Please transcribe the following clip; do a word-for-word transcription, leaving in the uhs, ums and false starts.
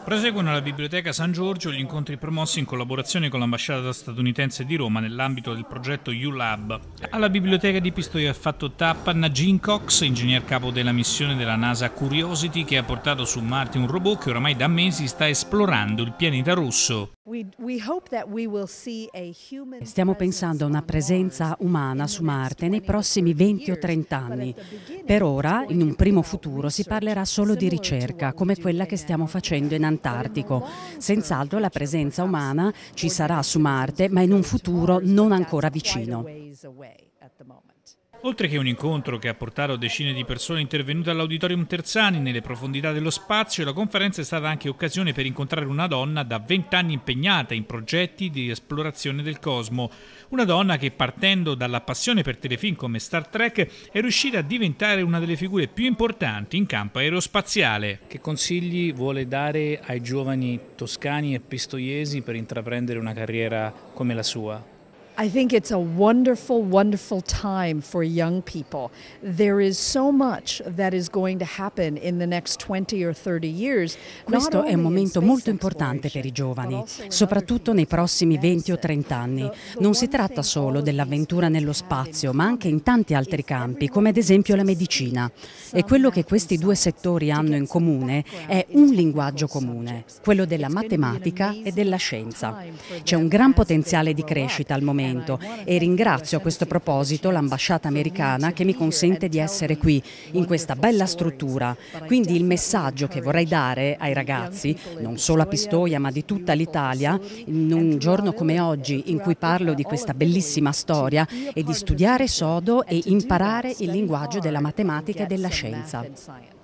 Proseguono alla Biblioteca San Giorgio gli incontri promossi in collaborazione con l'ambasciata statunitense di Roma nell'ambito del progetto U-Lab. Alla Biblioteca di Pistoia ha fatto tappa Najin Cox, ingegner capo della missione della NASA Curiosity, che ha portato su Marte un robot che oramai da mesi sta esplorando il pianeta rosso. Stiamo pensando a una presenza umana su Marte nei prossimi venti o trenta anni. Per ora, in un primo futuro, si parlerà solo di ricerca, come quella che stiamo facendo in Antartico. Senz'altro la presenza umana ci sarà su Marte, ma in un futuro non ancora vicino. Oltre che un incontro che ha portato decine di persone intervenute all'Auditorium Terzani nelle profondità dello spazio, la conferenza è stata anche occasione per incontrare una donna da vent'anni impegnata in progetti di esplorazione del cosmo. Una donna che, partendo dalla passione per telefilm come Star Trek, è riuscita a diventare una delle figure più importanti in campo aerospaziale. Che consigli vuole dare ai giovani toscani e pistoiesi per intraprendere una carriera come la sua? I think it's a wonderful, wonderful time for young people. There is so much that is going to happen in the next twenty or thirty years. Questo è un momento molto importante per i giovani, soprattutto nei prossimi venti o trenta anni. Non si tratta solo dell'avventura nello spazio, ma anche in tanti altri campi, come ad esempio la medicina. E quello che questi due settori hanno in comune è un linguaggio comune, quello della matematica e della scienza. C'è un gran potenziale di crescita al momento e ringrazio a questo proposito l'ambasciata americana che mi consente di essere qui, in questa bella struttura. Quindi il messaggio che vorrei dare ai ragazzi, non solo a Pistoia ma di tutta l'Italia, in un giorno come oggi in cui parlo di questa bellissima storia, è di studiare sodo e imparare il linguaggio della matematica e della scienza.